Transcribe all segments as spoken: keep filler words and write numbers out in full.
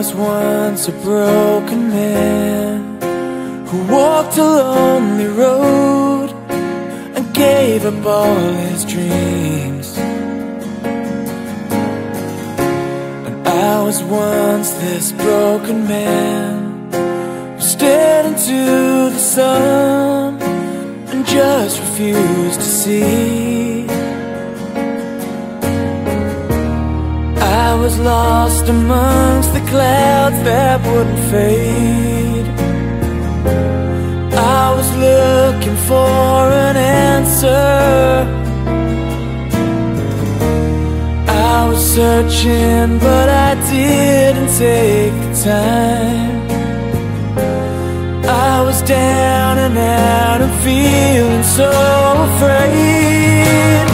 was once a broken man who walked a lonely road and gave up all his dreams. And I was once this broken man who stared into the sun and just refused to see. I was lost amongst the clouds that wouldn't fade. I was looking for an answer. I was searching, but I didn't take the time. I was down and out and feeling so afraid.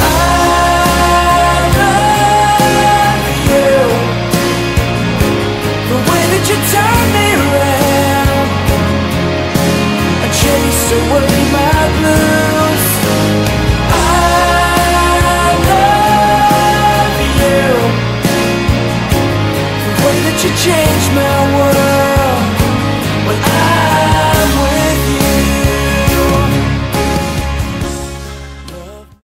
You turned me around and chased away my blues. I love you, the way that you changed my